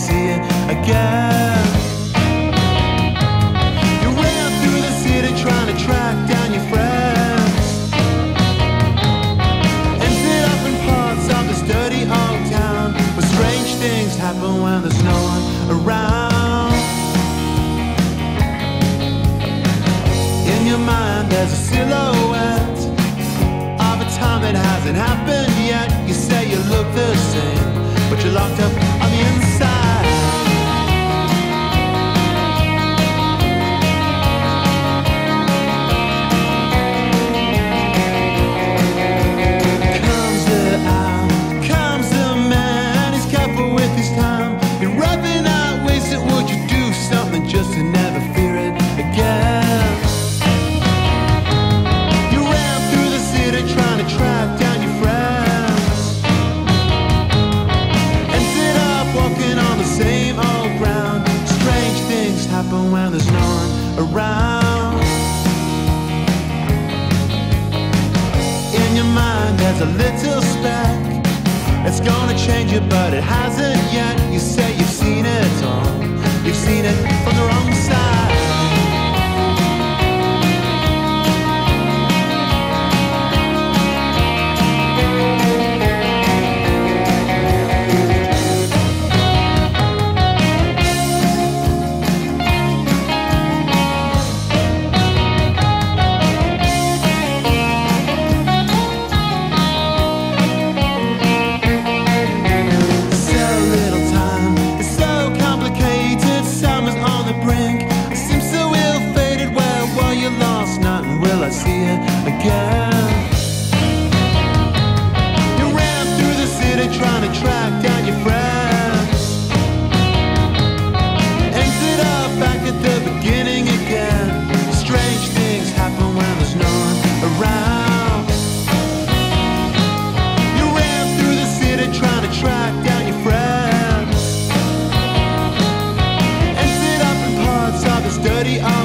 see it again. You ran through the city trying to track down your friends. Ended up in parts of this dirty old town where strange things happen when there's no one around. In your mind there's a silhouette of a time that hasn't happened yet. You say you look the same, but you're locked up on the inside. Comes the hour, comes the man, he's careful with his time. You're rubbing out, wasted, would you do something just to never fear it again? You ran through the city trying to track down your friends. Ended up walking on the same old ground. Strange things happen when there's no one around. In your mind there's a little speck. It's gonna change you but it hasn't yet. You say you've seen it all. You've seen it from the wrong side. I see it again. You ran through the city trying to track down your friends. Ended up back at the beginning again. Strange things happen when there's no one around. You ran through the city trying to track down your friends. Ended up in parts of this dirty